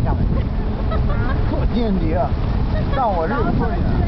下面。做间谍啊，让我认错人。